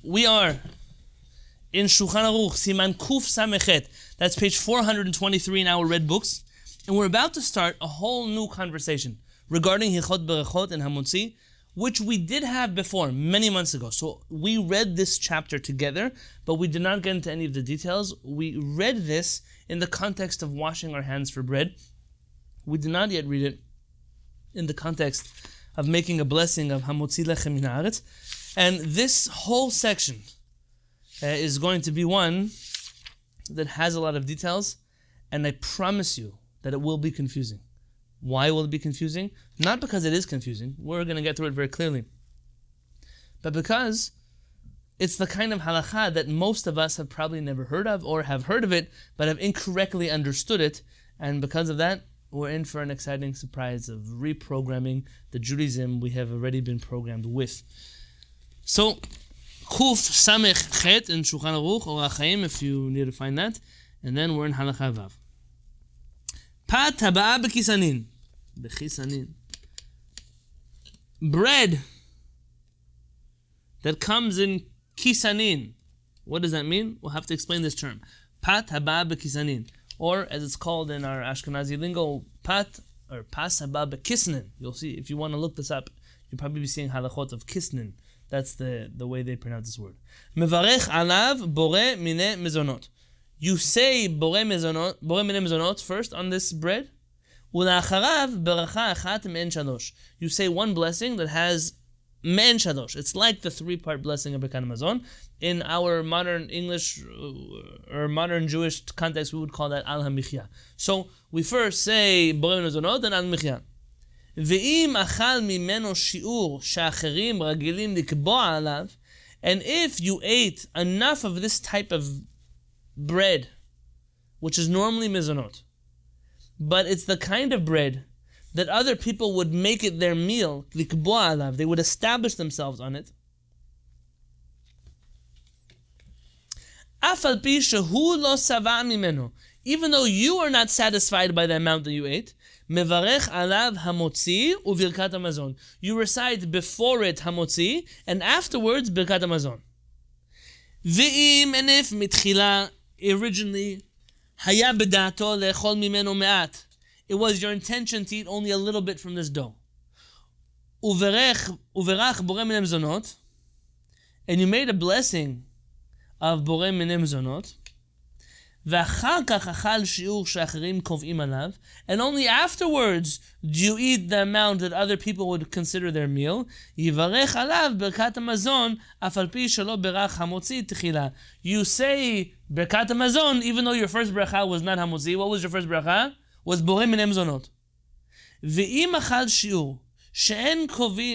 we are in Shulchan Aruch, Siman Kuf Samechet. That's page 423 in our red books. And we're about to start a whole new conversation regarding Hilchot Berachot and Hamotzi, which we did have before, many months ago. So we read this chapter together, but we did not get into any of the details. We read this in the context of washing our hands for bread. We did not yet read it in the context of making a blessing of Hamotzi Lechem Min Haaretz. And this whole section is going to be one that has a lot of details, and I promise you that it will be confusing. Why will it be confusing? Not because it is confusing. We're going to get through it very clearly. But because it's the kind of halakha that most of us have probably never heard of, or have heard of it, but have incorrectly understood it. And because of that, we're in for an exciting surprise of reprogramming the Judaism we have already been programmed with. So, Kuf Samech Chet in Shulchan Aruch, or Achaim, if you need to find that. And then we're in Halakha Vav. Pat Haba'a B'Kisanin. B'Chisanin. Bread that comes in Kisanin. What does that mean? We'll have to explain this term. Pat Haba'a B'Kisanin. Or, as it's called in our Ashkenazi lingo, Pat, or Pas Haba'a B'Kisnin. You'll see, if you want to look this up, you'll probably be seeing halachot of Kisnin. That's the way they pronounce this word. Mevarech alav bore mine mezonot. You say bore mine mezonot first on this bread. Ulacharav beracha achat me'en shalosh. You say one blessing that has me'en shalosh. It's like the three-part blessing of Birkat Hamazon. In our modern English or modern Jewish context, we would call that al hamichya. So we first say bore mine mezonot, then al hamichya. ואם אכל ממנו שיעור שאחרים רגילים לקבוע עליו, and if you ate enough of this type of bread, which is normally mezonot, but it's the kind of bread that other people would make it their meal, לקבוע עליו, they would establish themselves on it, אף על פי שהוא לא שבע ממנו, even though you are not satisfied by the amount that you ate, Mevarech alav hamotzi uvirkat hamazon. You recite before it hamotzi, and afterwards birkat hamazon. Ve'im and if mitchila originally haya bedato lechol mimeno me'at. It was your intention to eat only a little bit from this dough. Uverach borei minem zonot, and you made a blessing of borei minem zonot. And only afterwards do you eat the amount that other people would consider their meal. You say Birkat Hamazon even though your first bracha was not hamotzi. What was your first bracha? Was borei minem zonot. Ve'im achal shiur and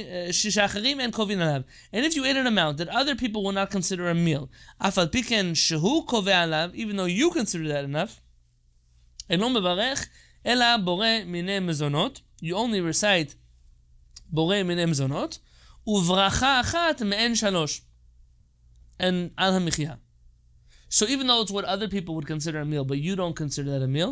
if you ate an amount that other people will not consider a meal, even though you consider that enough, you only recite borei mine mezonot, uvracha achat me'en shalosh, and al hamichya. So even though it's what other people would consider a meal, but you don't consider that a meal,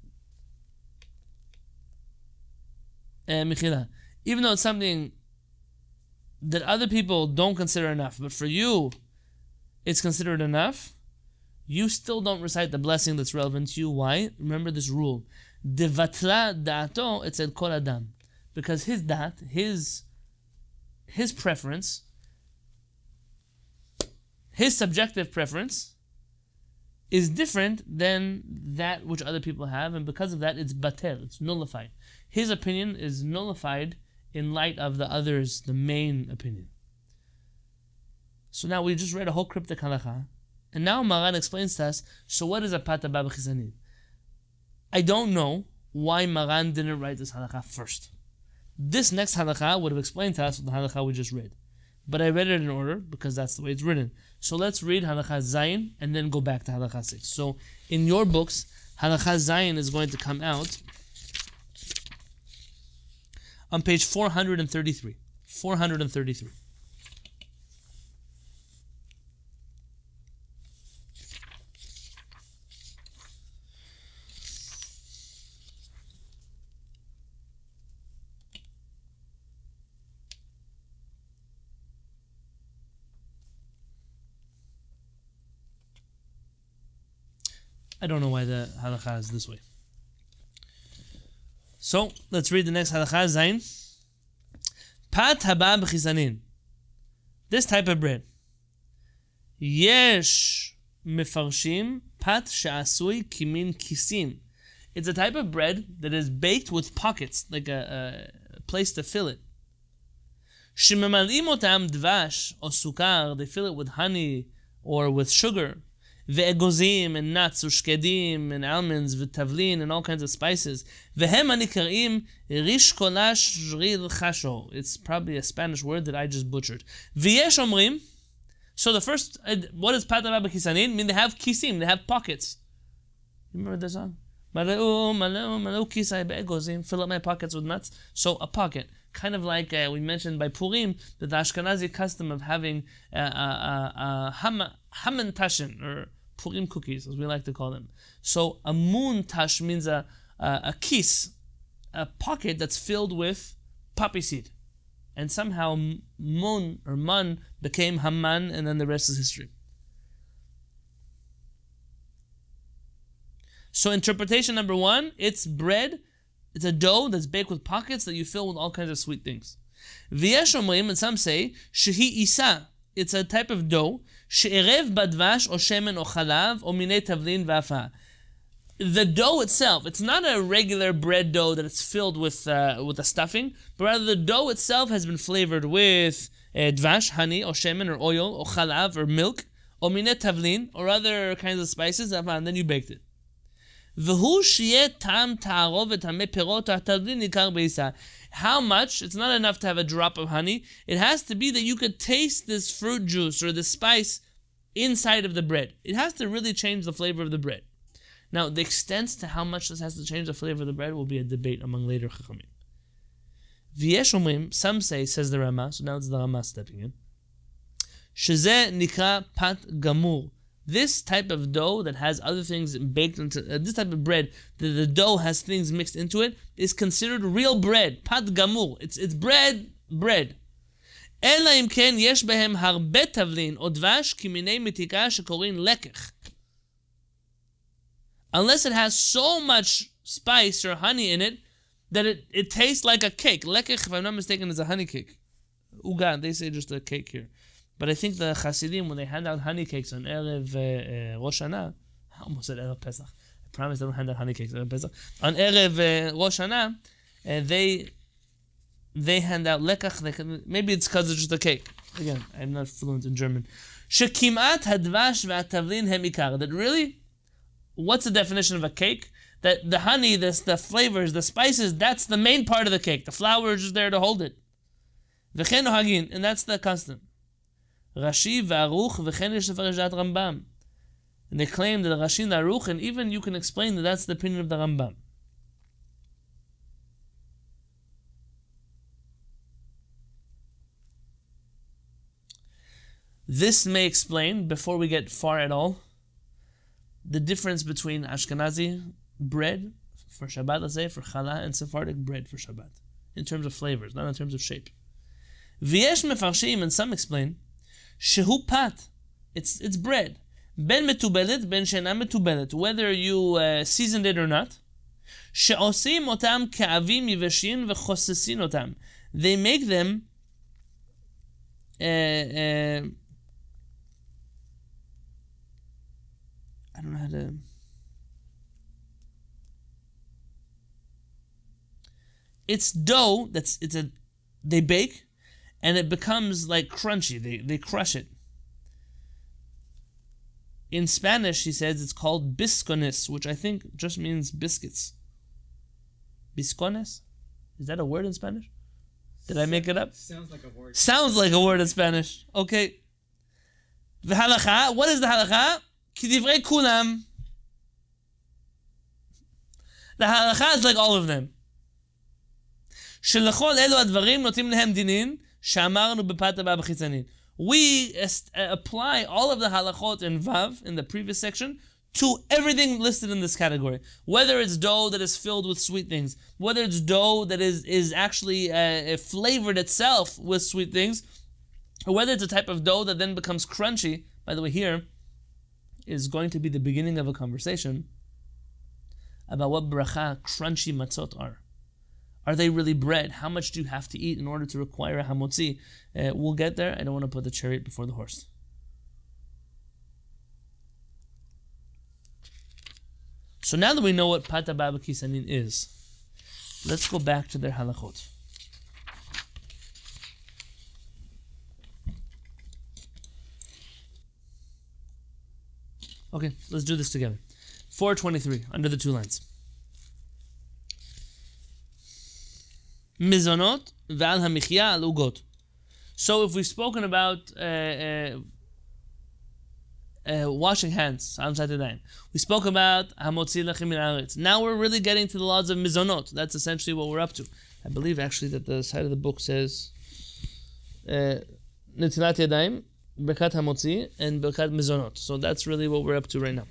even though it's something that other people don't consider enough, but for you, it's considered enough, you still don't recite the blessing that's relevant to you. Why? Remember this rule. Devatla da'ato, it said kol adam. Because his dat, his preference, his subjective preference, is different than that which other people have, and because of that, it's batel, it's nullified. His opinion is nullified in light of the others, the main opinion. So now we just read a whole cryptic halakha, and now Maran explains to us, so what is a Pat Haba'a B'Chisanin? I don't know why Maran didn't write this halakha first. This next halakha would have explained to us the halakha we just read. But I read it in order because that's the way it's written. So let's read halakha Zayin and then go back to halakha 6. So in your books, halakha Zayin is going to come out on page 433. 433. I don't know why the halakha is this way. So let's read the next halakha. Zayin. Pat haba b'chisanin. This type of bread. Yesh mefarshim pat she'asui kimin kisim. It's a type of bread that is baked with pockets, like a place to fill it. Shememalim otam dvash or sukar. They fill it with honey or with sugar. Ve'egozim and nuts, ushkedim and almonds, ve'tavlin and all kinds of spices. Ve'hem anikarim rish kolash zril chasho. It's probably a Spanish word that I just butchered. V'yesh omrim. So the first, what does pat haba b'chisanin mean? They have kisim, they have pockets. You remember the song? Maleu kisai be'egozim. Fill up my pockets with nuts. So a pocket. Kind of like we mentioned by Purim, the Ashkenazi custom of having haman tashin, or Purim cookies, as we like to call them. So a moon tash means a kis, a pocket that's filled with poppy seed. And somehow mun or man became Haman, and then the rest is history. So interpretation number one, it's bread. It's a dough that's baked with pockets that you fill with all kinds of sweet things. V'yesh omrim, and some say, shehi isa. It's a type of dough. She'erev badvash o shemen o chalav o minei tavlin v'afa. The dough itself, it's not a regular bread dough that it's filled with a stuffing, but rather the dough itself has been flavored with dvash, honey, or shemen, or oil, or chalav, or milk, or minei tavlin, or other kinds of spices, and then you baked it. How much? It's not enough to have a drop of honey. It has to be that you could taste this fruit juice or the spice inside of the bread. It has to really change the flavor of the bread. Now, the extent to how much this has to change the flavor of the bread will be a debate among later Chachamim. V'yesh omrim, some say, says the Rama, so now it's the Rama stepping in, shezeh nikra pat gamur. This type of dough that has other things baked into, this type of bread, the dough has things mixed into it, is considered real bread. Pat gamur. It's bread. Ela im ken yesh behem harbe tavlin o dvash ki minei mitika shekorin lekech. Unless it has so much spice or honey in it that it tastes like a cake. Lekech, if I'm not mistaken, is a honey cake. Uga, they say just a cake here. But I think the Hasidim, when they hand out honey cakes on Erev Rosh Hashanah, I almost said Erev Pesach. I promise they don't hand out honey cakes on Erev Pesach. On Erev Rosh Hashanah, they hand out lekach. Maybe it's because it's just a cake. Again, I'm not fluent in German. Shekimat hadvash v'atavlin hemikar. That really, what's the definition of a cake? That the honey, the flavors, the spices, that's the main part of the cake. The flour is just there to hold it. V'chen ohagin, and that's the custom. Rashi v'aruch v'chen yesh lefarish dat Rambam. And they claim that the Rashi and the Aruch, and even you can explain that that's the opinion of the Rambam. This may explain, before we get far at all, the difference between Ashkenazi bread for Shabbat, let's say, for challah, and Sephardic bread for Shabbat, in terms of flavors, not in terms of shape. V'yesh mefarshim, and some explain, shehu pat, it's bread. Ben metubelet, ben shena metubelet, whether you seasoned it or not. She'osim otam ka'avim yiveshin v'chosesin otam. They make them I don't know how to. It's dough they bake, and it becomes like crunchy. They crush it. In Spanish, he says it's called biscones, which I think just means biscuits. Biscones? Is that a word in Spanish? Did I make it up? Sounds like a word. Sounds like a word in Spanish. Okay. The halakha. What is the halakha? Kidivrei kulam. The halakha is like all of them. שלכל אלו הדברים נותנים להם דינין שאמרנו בפת הבא בחיצנין. We apply all of the halachot in Vav, in the previous section, to everything listed in this category. Whether it's dough that is filled with sweet things, whether it's dough that is actually flavored itself with sweet things, or whether it's a type of dough that then becomes crunchy. By the way, here is going to be the beginning of a conversation about what bracha crunchy matzot are. Are they really bread? How much do you have to eat in order to require a hamotzi? We'll get there. I don't want to put the chariot before the horse. So now that we know what pata baba kisanin is, let's go back to their halachot. Okay, let's do this together. 423, under the two lines. Mizonot ve'al hamichya al ugot. So if we've spoken about washing hands, we spoke about hamotzi lechem min haaretz. Now we're really getting to the laws of mizonot. That's essentially what we're up to. I believe actually that the side of the book says netilat yadayim, berkat hamotzi, and berkat mizonot. So that's really what we're up to right now.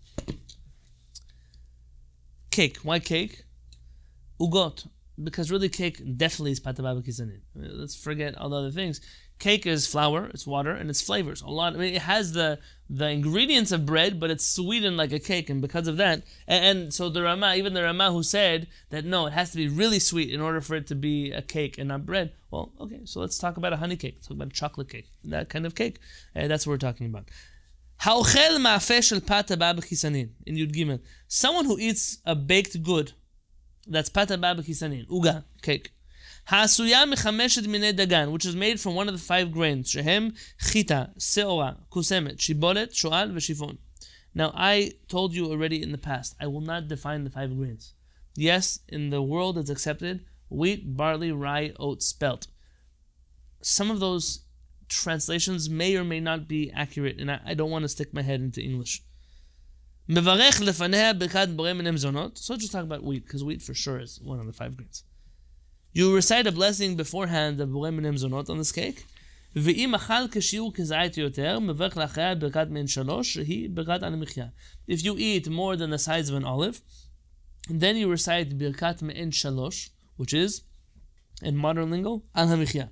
Cake. Why cake? Ugot. Because really cake definitely is pata baba kisanin. Let's forget all the other things. Cake is flour, it's water, and it's flavors. It has the ingredients of bread, but it's sweetened like a cake, and because of that, and so the Rama, even the Rama who said that no, it has to be really sweet in order for it to be a cake and not bread. Well, okay, so let's talk about a honey cake. Let's talk about a chocolate cake. That kind of cake. That's what we're talking about. Ha'ochel ma'afeh shel pata baba kisanin in Yud Gimel. Someone who eats a baked good, that's pata baba kisanin, uga, cake. Ha'asuya mechameshet minei dagan, which is made from one of the 5 grains. Shehem chita, seora, kusemet, shibolet, shoal, v'shifon. Now, I told you already in the past, I will not define the 5 grains. Yes, in the world it's accepted, wheat, barley, rye, oats, spelt. Some of those translations may or may not be accurate, and I don't want to stick my head into English. Mevarech lefaneh berkat borei minei mizonot. So just talk about wheat, because wheat for sure is one of the 5 grains. You recite a blessing beforehand of borei minei mizonot on this cake. Ve'im achal kshiur kezayit yoter, mevarech lachaya berkat mein shalosh, shehi berkat al michya. If you eat more than the size of an olive, then you recite berkat mein shalosh, which is, in modern lingo, al hamichya.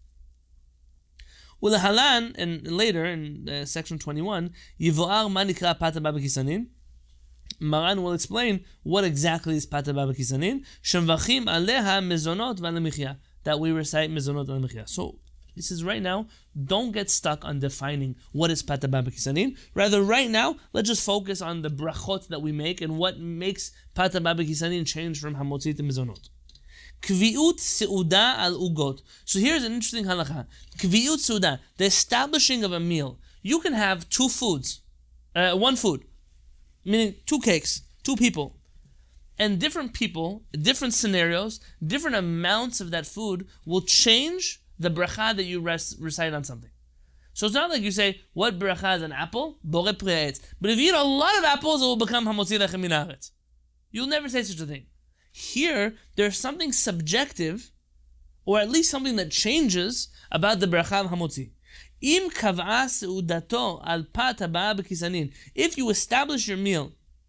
Ulahalan, and later in section 21, Yivoar manikra pata baba kisanin. Maran will explain what exactly is pata baba kisanin. Shemvachim aleha mezonot v'alemichya, that we recite mezonot v'alemichya. So this is right now. Don't get stuck on defining what is pata baba kisanin. Rather, right now, let's just focus on the brachot that we make and what makes pata baba kisanin change from hamotzi to mezonot. Kviut seuda al ugot. So here's an interesting halakha. Kviut seuda, the establishing of a meal. You can have 2 foods, 1 food, meaning 2 cakes, 2 people. And different people, different scenarios, different amounts of that food will change the bracha that you recite on something. So it's not like you say, what bracha is an apple? Borei pri ha'etz. But if you eat a lot of apples, it will become hamotzi lechem min haaretz. You'll never say such a thing. Here, there's something subjective, or at least something that changes about the bracha of hamotzi. Im kav'a seudato al pata baba kisanin. If you establish your meal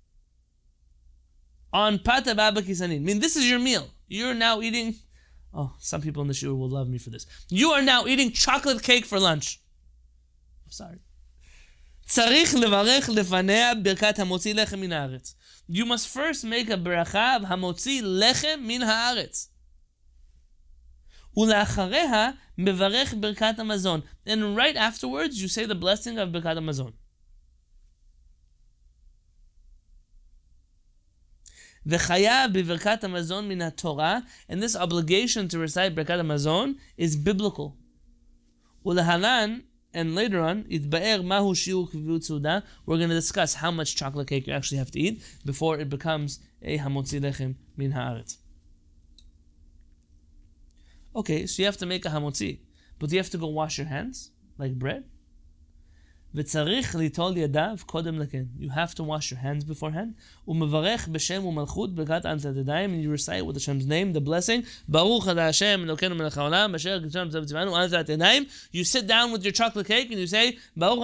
on pata baba kisanin, I mean, this is your meal. You're now eating. Oh, some people in the shiur will love me for this. You are now eating chocolate cake for lunch. I'm sorry. Tzarich levarech lefanea birkat hamotzi lechem min haaretz. You must first make a bracha of hamotzi lechem min haaretz. Ula'achareha mevarech birkat hamazon. And right afterwards, you say the blessing of birkat hamazon. V'chayav b'birkat hamazon min haTorah. And this obligation to recite birkat hamazon is biblical. Ula'halan. And later on, we're going to discuss how much chocolate cake you actually have to eat before it becomes a hamotzi lechem min haaretz. Okay, so you have to make a hamotzi, but you have to go wash your hands like bread. You have to wash your hands beforehand. And you recite with Hashem's name the blessing. You sit down with your chocolate cake and you say,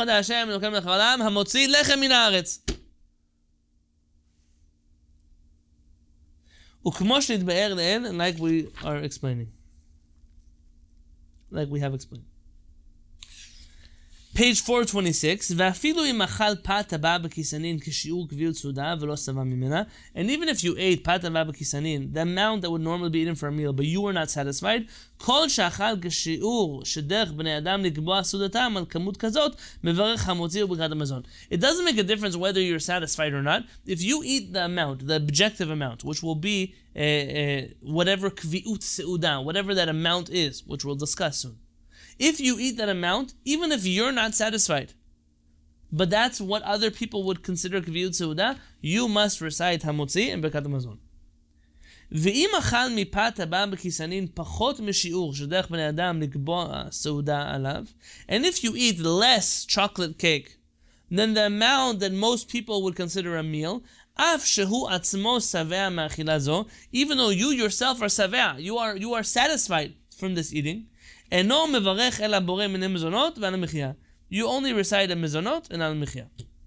and like we are explaining. Like we have explained. Page 426, ואפילו אם אכל פת הבא בכיסנין כשיעור קביעות סעודה ולא שבע ממנה, and even if you ate פת הבא בכיסנין, the amount that would normally be eaten for a meal, but you were not satisfied, כל שאכל כשיעור שדרך בני אדם לקבוע סעודתם על כמות כזאת, מברך המוציא וברכת המזון. It doesn't make a difference whether you're satisfied or not. If you eat the amount, the objective amount, which will be whatever קביעות סעודה, whatever that amount is, which we'll discuss soon. If you eat that amount, even if you're not satisfied, but that's what other people would consider kviut seuda, you must recite hamotzi and birkat hamazon. ואם אכל מפת הבא בכיסנין פחות משיעור שדרך בני אדם לקבוע סעודה עליו, and if you eat less chocolate cake than the amount that most people would consider a meal, אף שהוא עצמו שבע מאכילה זו, even though you yourself are שבע, you are satisfied from this eating, אינו מברך אלא בורא מיני מזונות ועל המחיה. You only recite a mizonot and al mechia.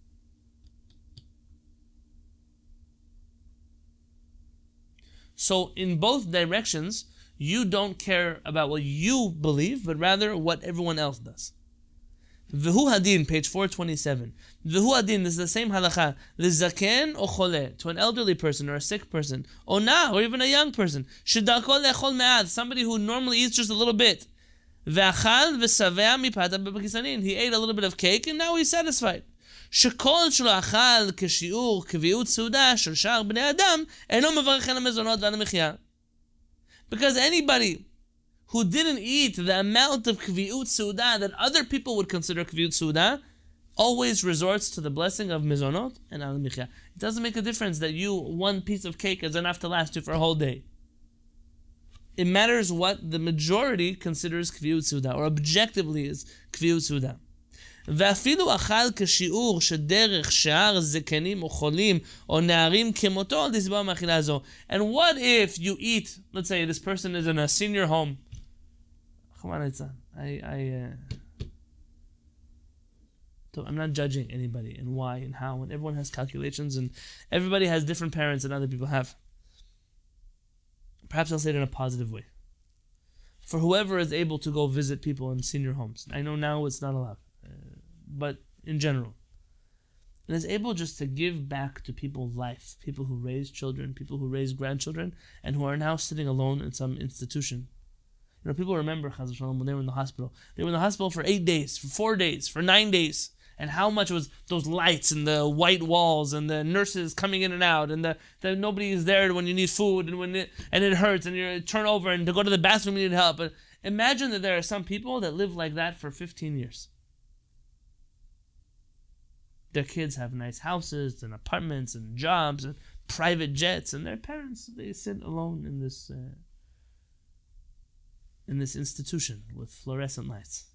So in both directions, you don't care about what you believe, but rather what everyone else does. V'hu hadin, page 427. V'hu hadin, this is the same halacha. L'zaken o chole, to an elderly person or a sick person, or na, or even a young person. Shedako le'chol me'ad, somebody who normally eats just a little bit. Ve'achal v'savea mipata b'kisanin. He ate a little bit of cake and now he's satisfied. שכל שלא אכל כשיעור קביעות סעודה של שאר בני אדם אינו מברך על המזונות ועל המחיה. Because anybody who didn't eat the amount of קביעות סעודה that other people would consider קביעות סעודה always resorts to the blessing of mizonot and al michya. It doesn't make a difference that one piece of cake is enough to last you for a whole day. It matters what the majority considers קביעות סעודה, or objectively is קביעות סעודה. ואפילו אכל כשיעור שדרך שאר זקנים או חולים או נערים כמותו על תסבוע מאכילה זו. And what if you eat, let's say this person is in a senior home. I'm not judging anybody and why and how, and everyone has calculations and everybody has different parents than other people have. Perhaps I'll say it in a positive way. For whoever is able to go visit people in senior homes. I know now it's not allowed. But in general, and is able just to give back to people's life, people who raise children, people who raise grandchildren, and who are now sitting alone in some institution. You know, people remember Chaz v'Shalom when they were in the hospital. They were in the hospital for 8 days, for 4 days, for 9 days, and how much was those lights and the white walls and the nurses coming in and out, and the nobody is there when you need food and it hurts and you turn over and to go to the bathroom you need help. But imagine that there are some people that live like that for 15 years. Their kids have nice houses and apartments and jobs and private jets, and their parents, they sit alone in this institution with fluorescent lights.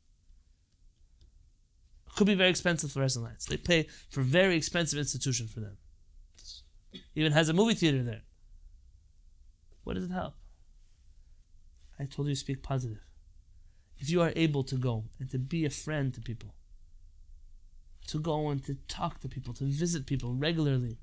It could be very expensive fluorescent lights. They pay for a very expensive institution for them. Even has a movie theater there. What does it help? I told you to speak positive. If you are able to go and to be a friend to people, to go and to talk to people, to visit people regularly.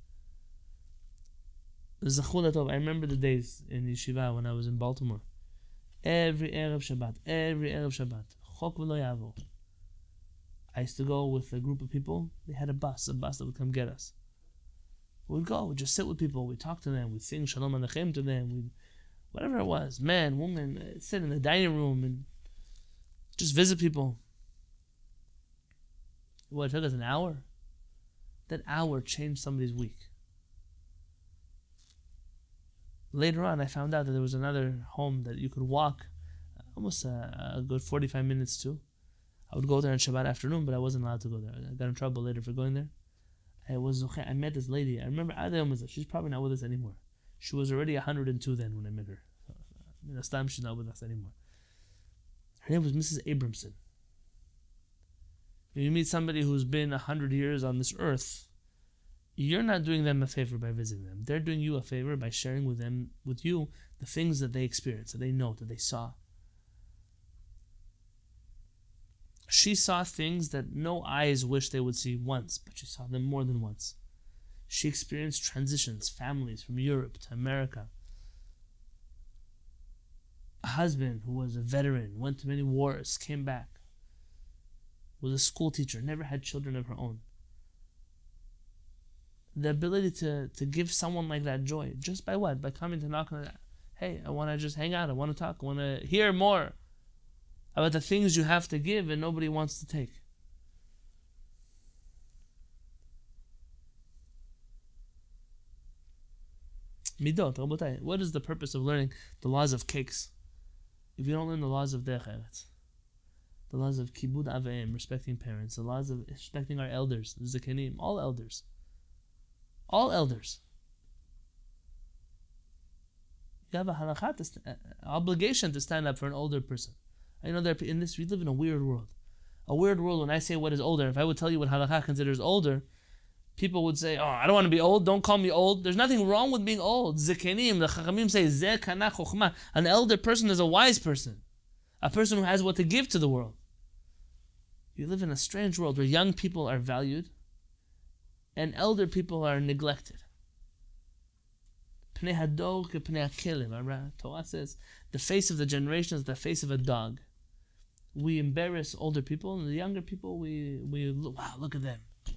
I remember the days in yeshiva when I was in Baltimore. Every Erev Shabbat, Chok v'lo yavor. I used to go with a group of people. They had a bus that would come get us. We'd go, we'd just sit with people, we'd talk to them, we'd sing Shalom Aleichem to them, whatever it was, man, woman, sit in the dining room and just visit people. What, it took us an hour? That hour changed somebody's week. Later on, I found out that there was another home that you could walk almost a good 45 minutes to. I would go there on Shabbat afternoon, but I wasn't allowed to go there. I got in trouble later for going there. I met this lady. I remember she's probably not with us anymore. She was already 102 then when I met her. This time she's not with us anymore. Her name was Mrs. Abramson. If you meet somebody who's been 100 years on this earth, you're not doing them a favor by visiting them. They're doing you a favor by sharing with you, the things that they experienced, that they know, that they saw. She saw things that no eyes wish they would see once, but she saw them more than once. She experienced transitions, families from Europe to America. A husband who was a veteran, went to many wars, came back. was a school teacher, never had children of her own. The ability to give someone like that joy, just by what? By coming to knock on that. Hey, I want to just hang out. I want to talk. I want to hear more about the things you have to give and nobody wants to take. Midot, Rabotai. What is the purpose of learning the laws of cakes if you don't learn the laws of Derech Eretz? The laws of Kibud Aveim, respecting parents, the laws of respecting our elders, the Zekanim, all elders. All elders. You have a halakha, obligation to stand up for an older person. I know that in this, we live in a weird world. A weird world, when I say what is older, if I would tell you what halakha considers older, people would say, oh, I don't want to be old, don't call me old. There's nothing wrong with being old. Zekanim, the Chachamim say, Zeh kana chokhmah. An elder person is a wise person. A person who has what to give to the world. You live in a strange world where young people are valued and elder people are neglected. Pnei hador kepnei hakelem. Torah says, the face of the generation is the face of a dog. We embarrass older people, and the younger people, we wow, look at them.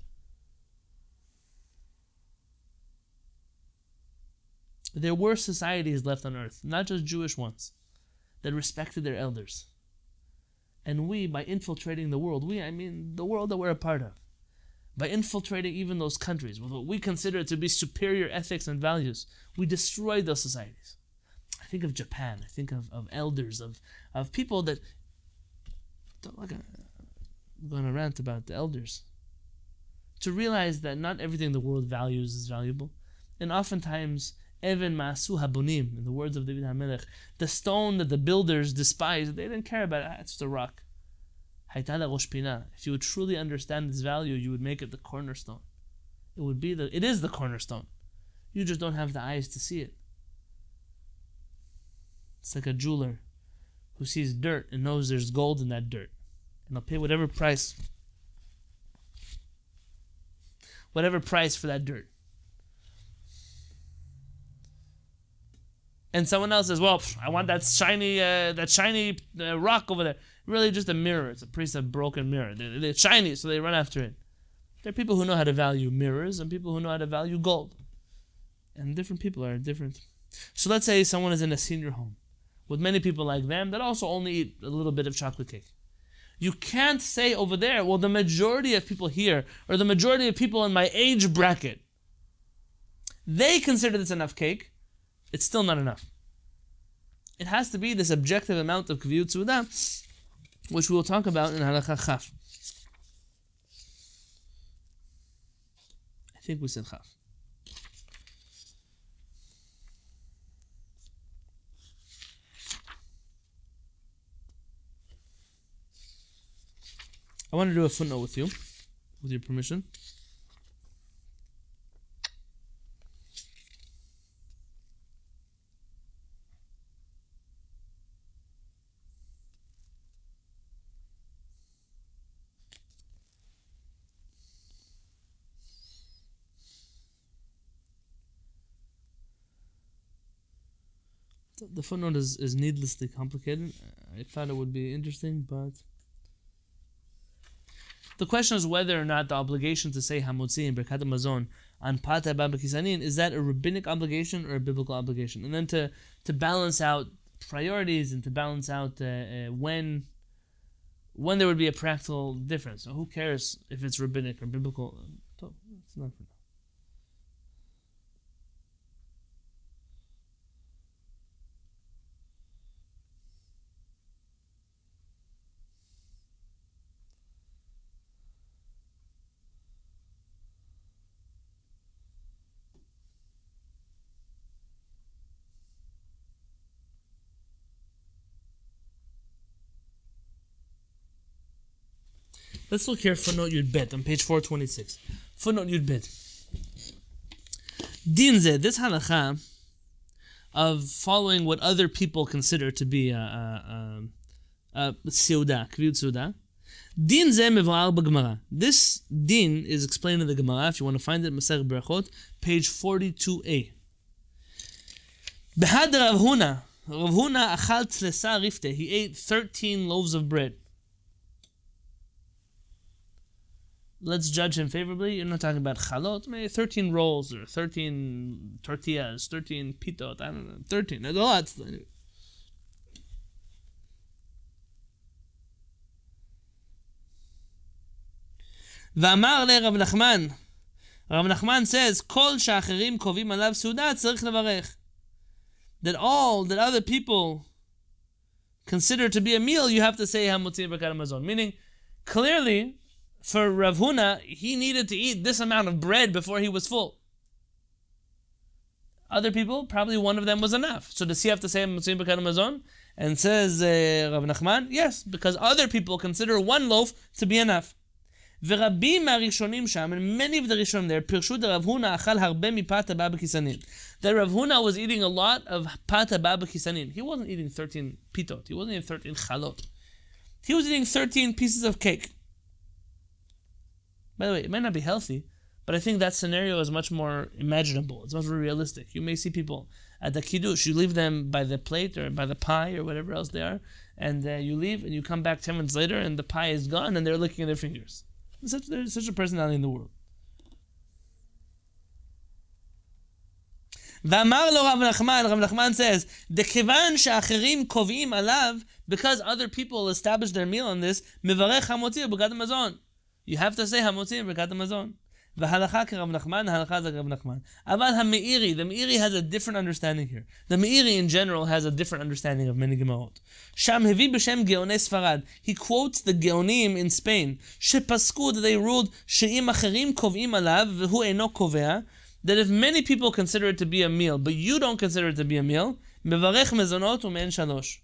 There were societies left on earth, not just Jewish ones, that respected their elders. And we, by infiltrating the world, I mean the world that we're a part of, by infiltrating even those countries with what we consider to be superior ethics and values, we destroyed those societies. I think of Japan, I think of elders, of people that, I'm going to rant about the elders, to realize that not everything the world values is valuable, and oftentimes, Even ma'asu habunim, in the words of David HaMelech, the stone that the builders despised, they didn't care about it. It's just a rock. If you would truly understand its value, you would make it the cornerstone. It is the cornerstone. You just don't have the eyes to see it. It's like a jeweler who sees dirt and knows there's gold in that dirt. And he'll pay whatever price for that dirt. And someone else says, well, I want that shiny rock over there. Really just a mirror. It's a piece of broken mirror. They're shiny, so they run after it. There are people who know how to value mirrors and people who know how to value gold. And different people are different. So let's say someone is in a senior home with many people like them that also only eat a little bit of chocolate cake. You can't say over there, well, the majority of people here, or the majority of people in my age bracket, they consider this enough cake. It's still not enough. It has to be this objective amount of kviyut suda, which we will talk about in Halakha Chaf. I think we said Chaf. I want to do a footnote with you, with your permission. The footnote is needlessly complicated. I thought it would be interesting, but the question is whether or not the obligation to say Hamotzi and Birkat HaMazon on Patah Baba Kisanin, is that a rabbinic obligation or a biblical obligation? And then to balance out priorities and to balance out when there would be a practical difference. So who cares if it's rabbinic or biblical? It's not for now. Let's look here, footnote Yud Bet, on page 426. Footnote Yud Bet. Dinze, this halakha of following what other people consider to be seuda, kviyut seuda. Dinze mevo'al b'Gemara. This din is explained in the Gemara. If you want to find it, Masech Berachot, page 42a. Behad Rav Huna. Rav Huna achal tzlesa rifte. He ate 13 loaves of bread. let's judge him favorably. You're not talking about chalot, maybe 13 rolls or 13 tortillas, 13 pitot, I don't know, 13. There's a lot. ואמר לרב נחמן, Rav Nachman says, כל שאחרים קובעים עליו סעודה צריך לברך. That all that other people consider to be a meal, you have to say Hamotzi Birkat Hamazon. Meaning, clearly, for Rav Huna, he needed to eat this amount of bread before he was full. Other people, probably one of them was enough. So does he have to say Hamotzi Birkat Hamazon? And says Rav Nachman, yes, because other people consider one loaf to be enough. ורבים מהראשונים שם, and many of the Rishonim there, פירשו דרב הונא אכל הרבה מפת הבא בכיסנין. That Rav Huna was eating a lot of pat הבא בכיסנין. He wasn't eating 13 pitot. He wasn't eating 13 chalot. He was eating 13 pieces of cake. By the way, it might not be healthy, but I think that scenario is much more imaginable. It's much more realistic. You may see people at the kiddush, you leave them by the plate or by the pie or whatever else they are, and you leave and you come back 10 minutes later and the pie is gone and they're licking their fingers. There's such a personality in the world. ואמר לו רב נחמן, Rav Nachman says, דכיוון שאחרים קובעים עליו, because other people establish their meal on this, מברך המוציא ברכת המזון. You have to say המוציא ברכת המזון. והלכה כרב נחמן, ההלכה זה כרב נחמן. אבל המאירי, the Meiri has a different understanding here. The Meiri in general has a different understanding of many gemaot. שם הביא בשם גאוני ספרד. He quotes the גאונים in Spain, שפסקו, that they ruled, שאם אחרים קובעים עליו, והוא אינו קובע, that if many people consider it to be a meal, but you don't consider it to be a meal, מברך מזונות ומעין שלוש.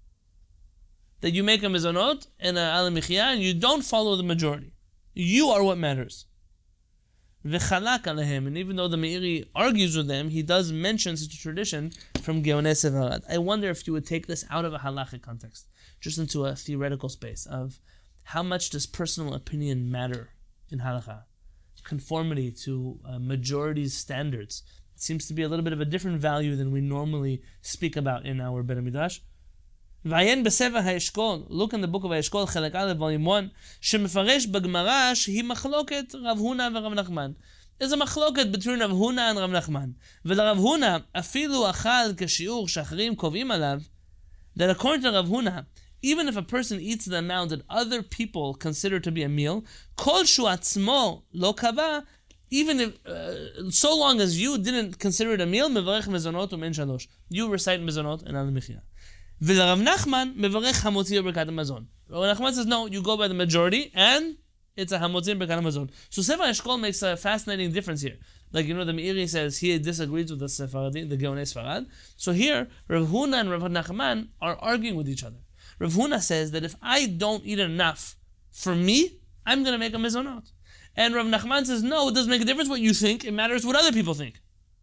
That you make a mezonot and a al michya, and you don't follow the majority. You are what matters. V'chalak alehem, and even though the Meiri argues with them, he does mention such a tradition from Geonei Sefarad. I wonder if you would take this out of a halachic context, just into a theoretical space of how much does personal opinion matter in halakha? Conformity to majority's standards. It seems to be a little bit of a different value than we normally speak about in our Bet HaMidrash. ועיין בספר האשכול, look in the book of האשכול, חלק א', volume 1, שמפרש בגמרא שהיא מחלוקת רב הונא ורב נחמן. There's a מחלוקת between רב הונא and רב נחמן. ולרב הונא אפילו אכל כשיעור שאחרים קובעים עליו, that according to רב הונא, even if a person eats the amount that other people consider to be a meal, כל שהוא עצמו לא קבע, even if, so long as you didn't consider it a meal, מברך מזונות ומעין שלוש. You recite מזונות and על המחיה. ולרב נחמן מברך המוציא ברכת המזון. Rav Nachman says, no, you go by the majority, and it's a hamotzi b'רכת המזון. So Sefer HaEshkol makes a fascinating difference here. Like, the Meiri says he disagrees with the Sephardi, the Geonei Sfarad. So here, Rav Huna and Rav Nachman are arguing with each other. Rav Huna says that if I don't eat enough for me, I'm going to make a mezonot. And Rav Nachman says, no, it doesn't make a difference what you think, it matters what other people think.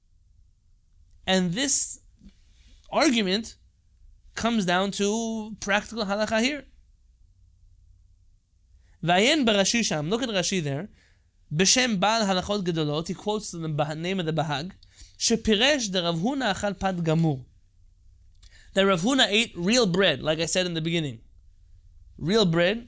And this argument comes down to practical halakha here. Vayen b'Rashi sham. Look at Rashi there. B'shem Baal halachot gedolot. He quotes the name of the Bahag. Shepiresh de Rav Huna achal pad gamur. That Rav Huna ate real bread, like I said in the beginning. Real bread,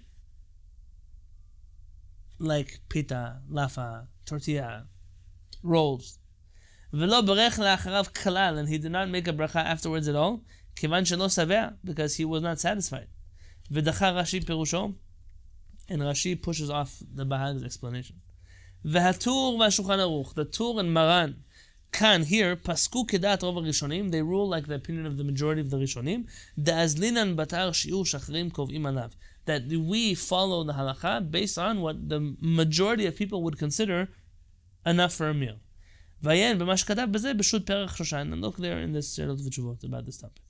like pita, lafa, tortilla, rolls. V'lo berech la'acharav kalal, and he did not make a bracha afterwards at all. Kivan shelo saveh, because he was not satisfied. V'dacha Rashi pirusho, and Rashi pushes off the Bahag's explanation. V'hatur v'ashulchan aruch, the Tur and Maran, kan here pasku kedat rov rishonim, they rule like the opinion of the majority of the rishonim. De'azlinan batar shiur shachrim kovim alav, that we follow the halakha based on what the majority of people would consider enough for a meal. Vayen b'ma shekatav b'zeh b'shut perach Shoshan, and look there in this Shelot V'Tshuvot about this topic.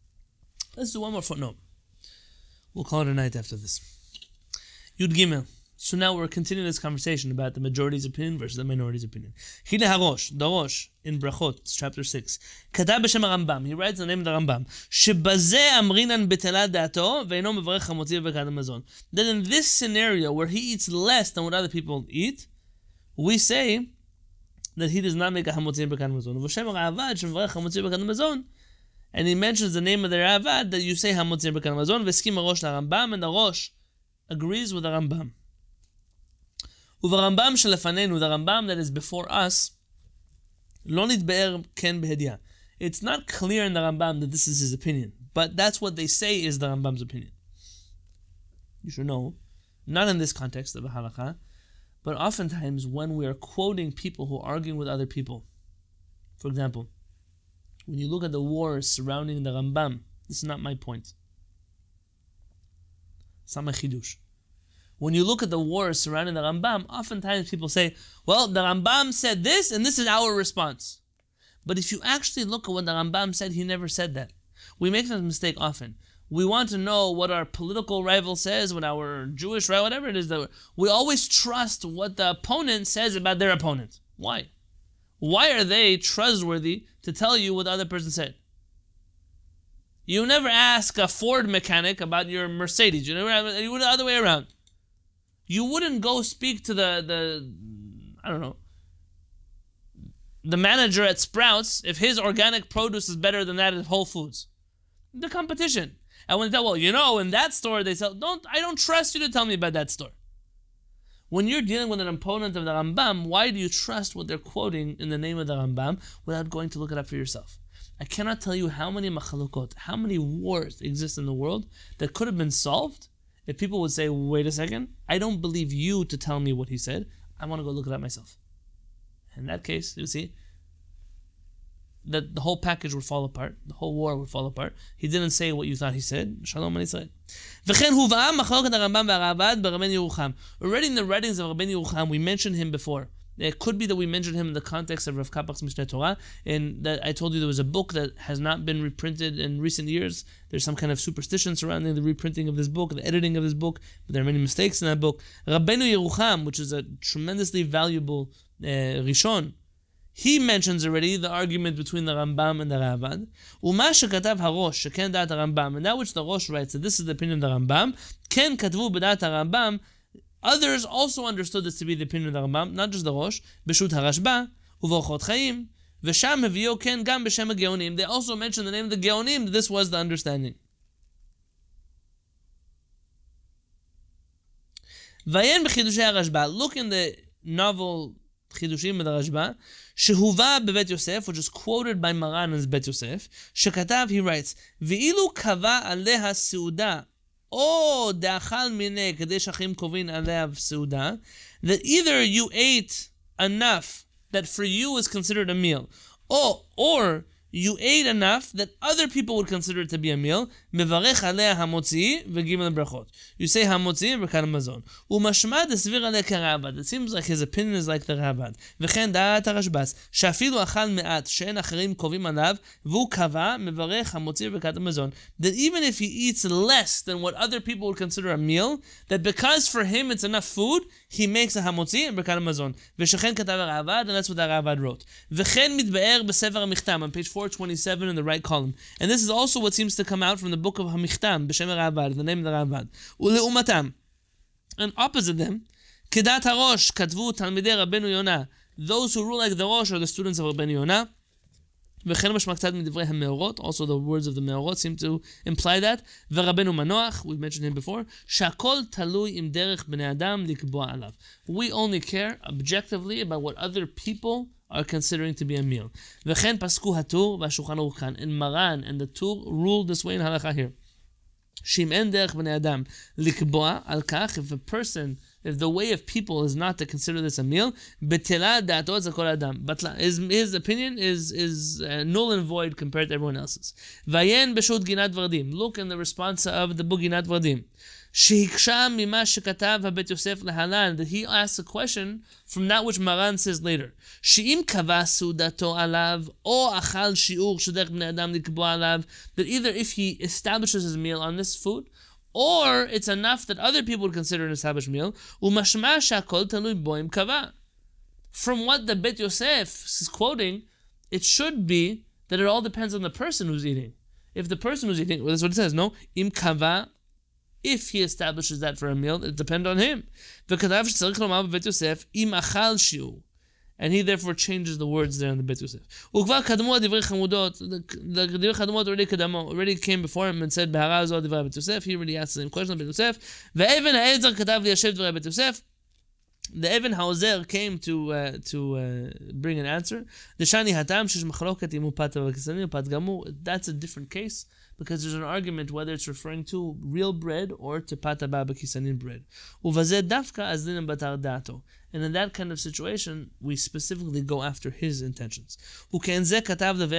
Let's do one more footnote. We'll call it a night after this. Yud Gimel. So now we're continuing this conversation about the majority's opinion versus the minority's opinion. Hine Harosh, the Rosh, in Brachot, chapter 6. Katav b'shem Rambam. He writes the name of the Rambam. Shebaze amrinan betela dato ve'eno mevarech hamotzi v'kad hamazon. That in this scenario where he eats less than what other people eat, we say that he does not make a hamotzi v'kad hamazon. V'shem Ravad shemevarech hamotzi v'kad hamazon. And he mentions the name of the Ravad that you say hamotzi v'kad hamazon. V'skim Harosh Rambam, and the Rosh agrees with the Rambam. Uvarambam shelefanenu, the Rambam that is before us, lo nitbe'er ken behediah. It's not clear in the Rambam that this is his opinion, but that's what they say is the Rambam's opinion. You should know, not in this context of a halakha, but oftentimes when we are quoting people who are arguing with other people. For example, when you look at the wars surrounding the Rambam, this is not my point. It's not my chidush. When you look at the wars surrounding the Rambam, oftentimes people say, well, the Rambam said this, and this is our response. But if you actually look at what the Rambam said, he never said that. We make that mistake often. We want to know what our political rival says, what our Jewish rival, whatever it is. We always trust what the opponent says about their opponent. Why? Why are they trustworthy to tell you what the other person said? You never ask a Ford mechanic about your Mercedes. You would the other way around. You wouldn't go speak to the manager at Sprouts if his organic produce is better than that at Whole Foods. The competition. And when they tell, in that store they sell, I don't trust you to tell me about that store. When you're dealing with an opponent of the Rambam, why do you trust what they're quoting in the name of the Rambam without going to look it up for yourself? I cannot tell you how many machalukot, how many wars exist in the world that could have been solved if people would say, wait a second, I don't believe you to tell me what he said. I want to go look it up myself. In that case, you see, that the whole package would fall apart. The whole war would fall apart. He didn't say what you thought he said. Shalom Israel. Already in the writings of Rabbeinu Yerucham, we mentioned him before. It could be that we mentioned him in the context of Rav Kapach's Mishneh Torah, and that I told you there was a book that has not been reprinted in recent years. There's some kind of superstition surrounding the reprinting of this book, the editing of this book, but there are many mistakes in that book. Rabbeinu Yerucham, which is a tremendously valuable Rishon, he mentions already the argument between the Rambam and the Ravad. Uma shekatav harosh sheken da'at Rambam, and that which the Rosh writes that this is the opinion of the Rambam. Ken katvu b'da'at Rambam. Others also understood this to be the opinion of the Rambam, not just the Rosh. B'shut harashba u'vorchot chaim v'sham hevio ken gam b'shem ha'geonim. They also mentioned the name of the Geonim. That this was the understanding. Vayen b'chidushei harashba. Look in the novel Chidushim of the Rashba. Shehuva b'Bet Yosef, which is quoted by Maran as Bet Yosef. Shekatav, he writes, V'ilu kava aleha seuda, o de'achal mineh kadei shachim kovin aleha seuda, that either you ate enough that for you is considered a meal, or you ate enough that other people would consider it to be a meal. Mevarech aleh hamotzi v'gimel brachot. You say hamotzi and b'kan mazon. Umashma desvir aleh karavad. It seems like his opinion is like the Ravad. V'chen da'at harashbas. Shafilu achal me'at she'en acherim kovim alav v'u kava mevarech hamotzi v'kan mazon. That even if he eats less than what other people would consider a meal, that because for him it's enough food, he makes a hamotzi and b'kan mazon. V'shechen katav Ravad, and that's what the Ravad wrote. V'chen mitbe'er b'sefer hamichtam on page 427 in the right column. And this is also what seems to come out from the book of Hamichtam, B'Shem Ravad, the name of the Ravad. U'leumatam. And opposite them, Kedat HaRosh, Katvu Talmidei Rabbeinu Yonah. Those who rule like the Rosh are the students of Rabbeinu Yonah. V'chen mashma k'tzad midivrei HaMeorot. Also the words of the Meorot seem to imply that. V'Rabbeinu Manoach, we mentioned him before. Shakol talui im derech b'nei adam likboa alav. We only care objectively about what other people are considering to be a meal. V'chen pasku hatur v'ashulchan aruch kan. And Maran and the Tur ruled this way in halakha here. Shim en derech b'nei adam likboa al kach. If the way of people is not to consider this a meal, betela da'ato zakol adam. But his opinion is null and void compared to everyone else's. Vayen b'shut ginat vardim. Look in the response of the book Ginat Vardim. Shehiksha mima shekatav haBet Yosef lehalan, that he asks a question from that which Maran says later. She'im kava sudato alav o achal shiur shedech bnei adam likbo alav, that either if he establishes his meal on this food, or it's enough that other people would consider an established meal. Umashma shakol talui boim kava. From what the Bet Yosef is quoting, it should be that it all depends on the person who's eating. If the person who's eating, well, that's what it says, no? Im kava, if he establishes that for a meal, it depends on him. And he therefore changes the words there in the Bet Yosef. The already came before him and said, he already asked the same question of Bet Yosef. The Even Hauser came to bring an answer. That's a different case, because there's an argument whether it's referring to real bread or to pata ba b'kisanin bread. And in that kind of situation, we specifically go after his intentions. And perhaps the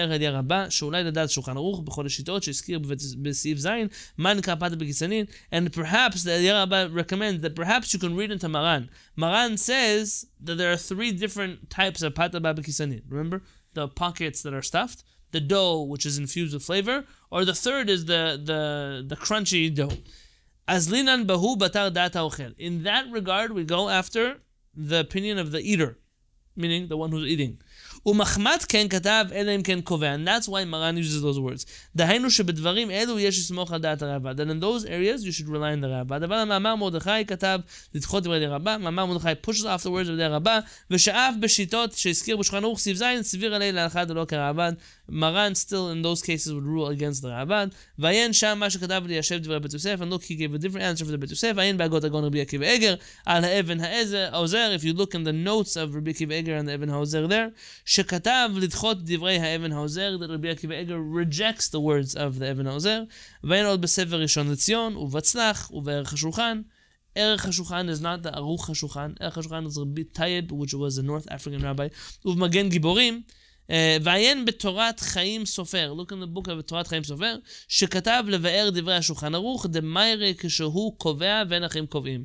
Eliyah Rabbah recommends that perhaps you can read into Maran. Maran says that there are 3 different types of pata ba b'kisanin. Remember? The pockets that are stuffed, the dough which is infused with flavor, or the third is the crunchy dough. Azlinan bahu batar dat ha'ochel. In that regard, we go after the opinion of the eater, meaning the one who's eating. Umachmat ken katav elim ken koveh, and that's why Maran uses those words. Dahainu shebedvarim elu yesh yismoch al dat Rabbah. That in those areas you should rely on the Rabbah. Davar Ma'amar Mordechai katav lidchot divrei Rabbah. Ma'amar Mordechai pushes off the words of the Rabbah. V'sha'af b'shitot sheizkir b'Shulchan Aruch siv zayin svir alei l'alachad lo k'Rabbah. Maran still in those cases would rule against the Rabbah. Vayen sham ma shekatav liyashev divrei Bet Yosef, and look, he gave a different answer for the Bet Yosef. Vayen ba'agot agon Rabbi Akiva Eger al ha'even ha'ozer. If you look in the notes of Rabbi Akiva Eger and the Even Hauser there, shekatav lidchot divrei ha'even ha'ozer, that Rabbi Akiva Eger rejects the words of the Even Hauser. Vayen od b'sefer Rishon LeZion uvatzlach uve'erech ha'shulchan. Erech HaShulchan is not the Aruch HaShulchan. Erech HaShulchan is Rabbi Tayyib, which was a North African rabbi. Uvmagen Giborim. ועיין בתורת חיים סופר, look in the book of תורת חיים סופר, שכתב לבאר דברי השולחן ערוך, דמיירי כשהוא קובע ואין אחרים קובעים.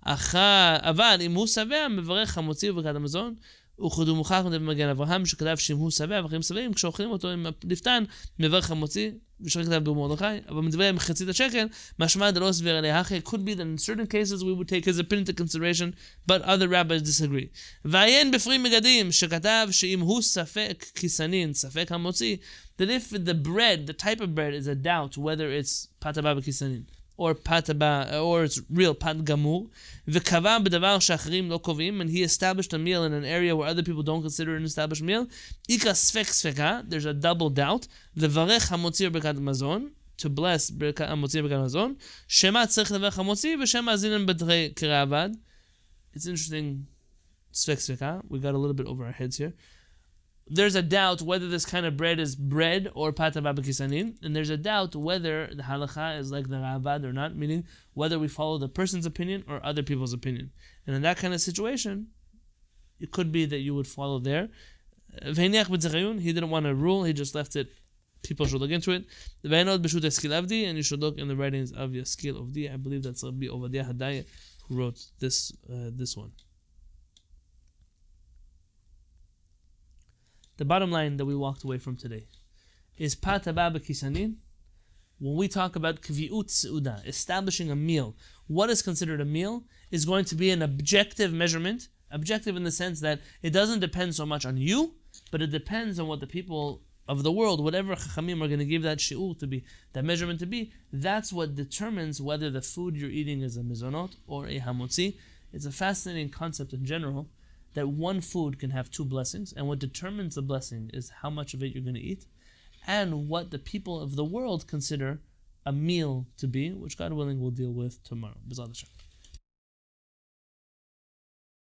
אבל אם הוא שבע, מברך המוציא בברכת המזון, וכדו מוכח במגן אברהם, שכתב שאם הוא שבע ואחרים שבעים, כשאוכלים אותו עם לפתן, מברך המוציא, ושכתב במרדכי, אבל מדברי מחצית השקל, משמע דלא סביר עליה אחרי, could be that in certain cases we would take his opinion into consideration, but other rabbis disagree. ועיין בפרי מגדים, שכתב שאם הוא ספק כיסנין, ספק המוציא, that if the bread, the type of bread is a doubt whether it's pata ba b'kisanin, or pataba, or it's real pat gamur, v'kava b'davar shachrim lo kovim, and he established a meal in an area where other people don't consider an established meal. Ika sfek sveka, there's a double doubt. Levarech hamotzi b'kat mazon, to bless hamotzi b'kat mazon. Shema tzarich levarech hamotzi, v'shema zinan b'drei kiravad. It's interesting. Sfek sveka. We got a little bit over our heads here. There's a doubt whether this kind of bread is bread or pata ba b'kisanin, and there's a doubt whether the halacha is like the Ravad or not, meaning whether we follow the person's opinion or other people's opinion. And in that kind of situation, it could be that you would follow there. He didn't want to rule, he just left it. People should look into it. And you should look in the writings of Yaskil Ovdi. I believe that's Rabbi Ovadia Hadaya who wrote this one. The bottom line that we walked away from today is pata ba b'kisanin. When we talk about kvi'ut seuda, establishing a meal, what is considered a meal is going to be an objective measurement. Objective in the sense that it doesn't depend so much on you, but it depends on what the people of the world, whatever chachamim are going to give that shi'ur to be, that measurement to be, that's what determines whether the food you're eating is a mizonot or a hamotzi. It's a fascinating concept in general, that one food can have 2 blessings, and what determines the blessing is how much of it you're going to eat, and what the people of the world consider a meal to be, which God willing we'll deal with tomorrow. B'ezrat Hashem.